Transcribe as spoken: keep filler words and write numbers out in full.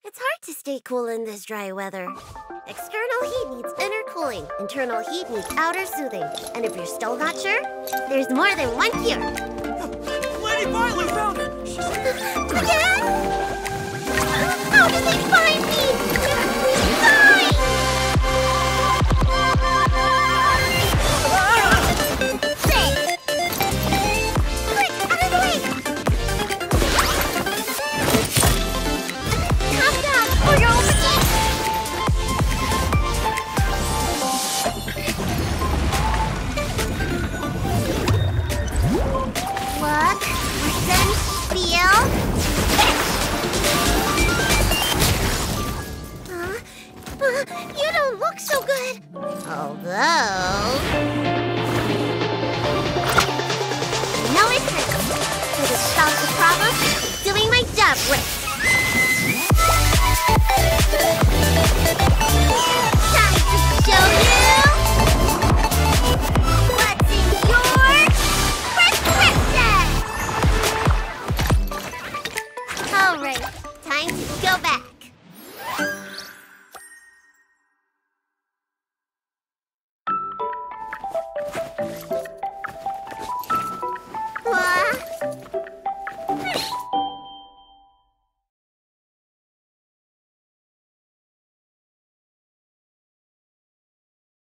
It's hard to stay cool in this dry weather. External heat needs inner cooling. Internal heat needs outer soothing. And if you're still not sure, there's more than one cure. Lady Bailu found her! Yeah? How did they